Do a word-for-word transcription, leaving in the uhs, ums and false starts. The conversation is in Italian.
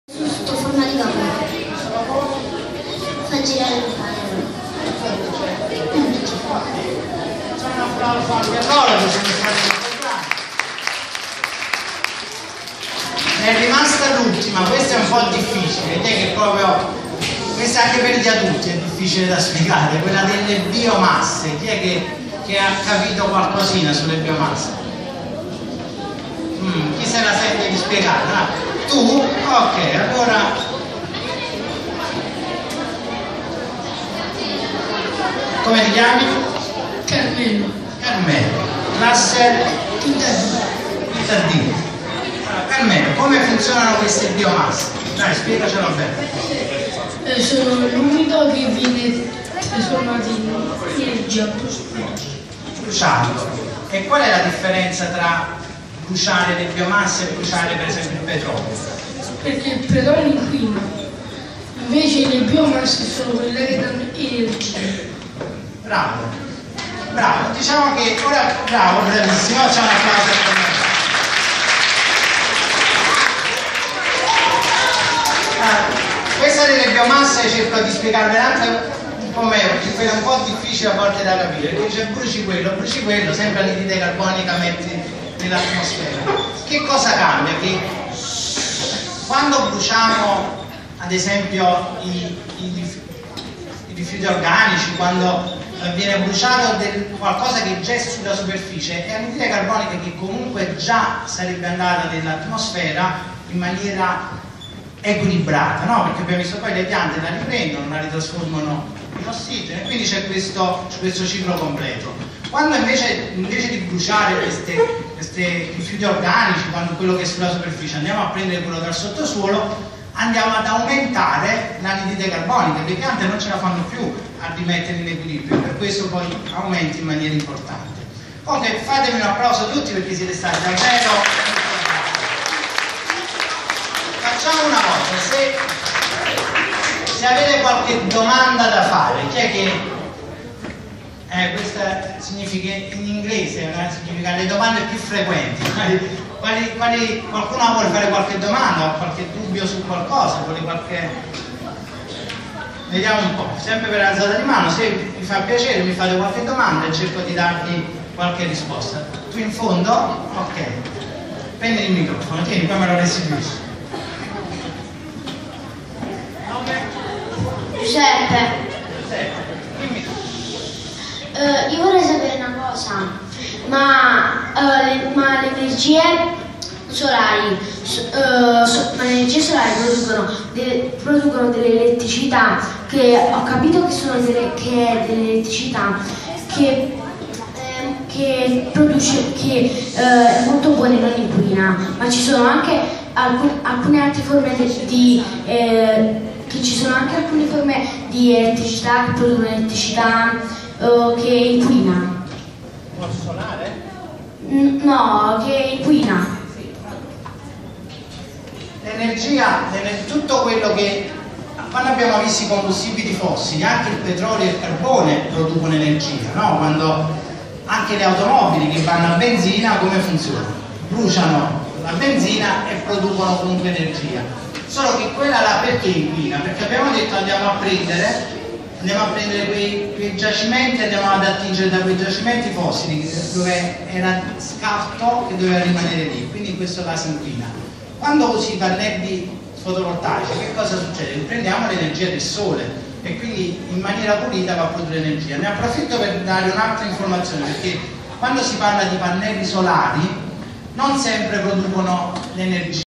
Sotto forma di gomma fa girare il palo. C'è un applauso anche a loro che sono stati importanti. Ne è rimasta l'ultima, questa è un po' difficile, vedete che proprio questa anche per gli adulti è difficile da spiegare, quella delle biomasse. Chi è che, che ha capito qualcosina sulle biomasse? Mm, chi se la sente di spiegare? No? Tu? Ok, allora come ti chiami? Carmelo. Carmelo, classe Quintadino. Carmelo, come funzionano queste biomasse? Dai, spiegacelo bene. Eh, sono l'umido che viene trasformato in energia Bruciando. E qual è la differenza tra bruciare le biomasse e bruciare per esempio il petrolio? perché il petrolio inquina, invece le biomasse sono quelle che danno energia. Bravo, bravo, diciamo che ora, bravo, bravissimo, c'è un applauso per me. Ah, questa delle biomasse cerco di spiegarvela anche un po' meglio, perché quella è un po' difficile a volte da capire, perché dice bruci quello, bruci quello, sempre l'anidride carbonica metti nell'atmosfera. Che cosa cambia? Che quando bruciamo ad esempio i, i, i rifiuti organici, quando viene bruciato del, qualcosa che già è sulla superficie, è l'anidride carbonica che comunque già sarebbe andata nell'atmosfera in maniera equilibrata, no? Perché abbiamo visto poi le piante la riprendono, la ritrasformano in ossigeno e quindi c'è questo, questo ciclo completo. Quando invece, invece di bruciare queste, questi rifiuti organici, quando quello che è sulla superficie, andiamo a prendere quello dal sottosuolo, andiamo ad aumentare l'anidride carbonica, le piante non ce la fanno più a rimettere in equilibrio, per questo poi aumenta in maniera importante. Ok, fatemi un applauso a tutti perché siete stati davvero importanti. Facciamo una cosa, se, se avete qualche domanda da fare, chi è che eh, questa significa in inglese, eh, significa le domande più frequenti. Quali, quali, qualcuno vuole fare qualche domanda o qualche dubbio su qualcosa? Vuole qualche... Vediamo un po', sempre per alzata di mano, se vi fa piacere mi fate qualche domanda e cerco di darvi qualche risposta. Tu in fondo? Ok. Prendi il microfono, tieni, poi me lo restituisci. Nome? Giuseppe, Giuseppe, dimmi. eh, io vorrei sapere una cosa, ma, eh, le, ma le energie solari, so, eh, so, ma le energie solari producono, de, producono dell'elettricità che ho capito che sono delle, che è dell'elettricità che, eh, che produce, che eh, è molto buona e non inquina, ma ci sono anche alcun, alcune altre forme di, di eh, che ci sono anche alcune forme di elettricità che producono elettricità eh, che inquina. Solare? No, che inquina. L'energia, tutto quello che quando abbiamo visto i combustibili fossili, anche il petrolio e il carbone producono energia, no? Quando anche le automobili che vanno a benzina, come funzionano? Bruciano la benzina e producono comunque energia. Solo che quella là perché inquina? Perché abbiamo detto andiamo a prendere andiamo a prendere quei, quei giacimenti, andiamo ad attingere da quei giacimenti fossili dove era scarto che doveva rimanere lì, quindi in questo caso inquina. Quando usi i pannelli fotovoltaici, che cosa succede? Prendiamo l'energia del sole e quindi in maniera pulita va a produrre energia. Ne approfitto per dare un'altra informazione, perché quando si parla di pannelli solari non sempre producono l'energia.